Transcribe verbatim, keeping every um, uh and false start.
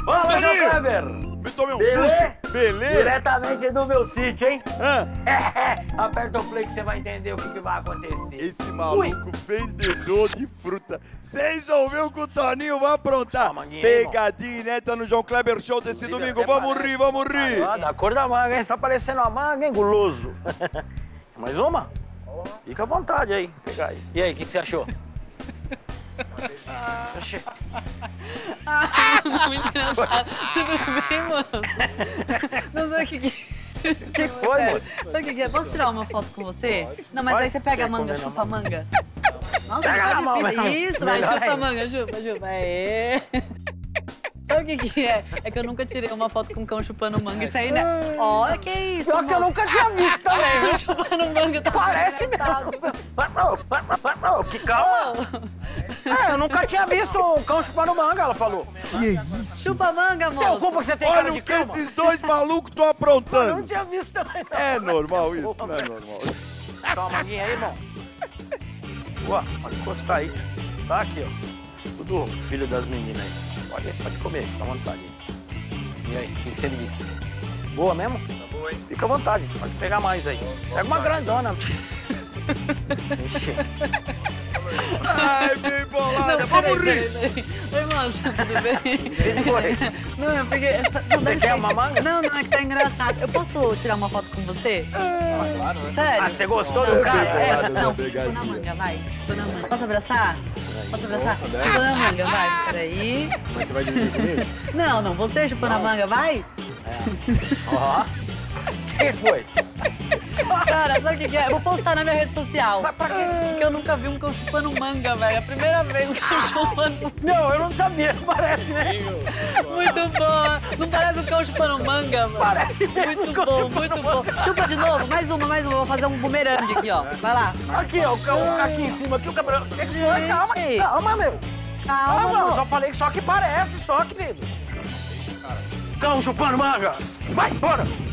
Fala, João Toninho! Kleber! Me tomei um Belê? susto. Beleza? Diretamente do meu sítio, hein? Ah, Aperta o play que você vai entender o que, que vai acontecer. esse maluco vendedor de fruta. Vocês ouviram que o Toninho vai aprontar? Ó, Manguinha aí, irmão. Pegadinha ineta no João Kleber Show desse Filho, domingo. até Vamos parece. rir, vamos rir. Ah, da cor da manga, hein? Tá parecendo uma manga, hein, guloso? Mais uma? Fica à vontade aí, pegar aí. E aí, o que, que você achou? Oxê. Muito engraçado. Tudo bem, moço? Não sei o que que... Que foi, Sério. moço? Sabe o que que é? Posso tirar uma foto com você? Não, mas Pode. aí você pega a Quer manga, comer na chupa a mão? manga. Nossa, Pega tá na mão, difícil. meu. Isso, vai, Melhor chupa a ainda. manga, chupa, chupa. Aê. Sabe o que que é? É que eu nunca tirei uma foto com um cão chupando manga. Isso aí, né? Olha que isso, Só que eu moço. nunca tinha visto também, viu? Chupando manga, tá Parece engraçado. mesmo. Que calma. É, eu nunca tinha visto um cão chupando manga, ela falou. Que isso? Chupa a manga, Tem moço. culpa que você tem cara Olha de o que cama? esses dois malucos estão Eu não aprontando. tinha visto também, não. É normal isso? Não é normal. Dá uma manguinha aí, irmão. Boa, pode encostar aí. Tá aqui, ó. Tudo filho das meninas aí. Pode, pode comer, fica à vontade. E aí, o que que você disse? Boa mesmo? Tá boa, hein? Fica à vontade, pode pegar mais aí. Pega uma grandona. Ixi. Ai, bem bolada. Não, Vamos peraí, rir. peraí, peraí. Oi, moço, tudo bem? Foi. Não, é porque... Essa, não, Você deve quer ser- uma manga? Não, não, é que tá engraçado. Eu posso tirar uma foto com você? Claro, né? Sério? Ah, você gostou É do cara? bem bolado. É, Bolada da não, chupa pegadinha. na manga, vai. Chupa na manga. Posso abraçar? Posso abraçar? Opa, né? Chupa na manga, vai. Peraí. Mas você vai dividir comigo? Não, não, você chupando a manga, vai? Ó. O que foi? Cara, sabe o que que é? Eu vou postar na minha rede social. Mas pra quê? Porque eu nunca vi um cão chupando manga, velho. É a primeira vez que eu chupando. Não, eu não sabia, parece, né? Muito bom. Não parece um cão chupando manga, velho. Parece mesmo. Muito bom, muito bom. Chupa de novo, mais uma, mais uma. Vou fazer um bumerangue aqui, ó. Vai lá. Aqui, ó, o cão aqui em cima, aqui o cabelo. Gente. Calma, calma, meu. Calma, Calma, eu amor. só falei que só que parece, só, querido. Cão chupando manga. Vai, bora.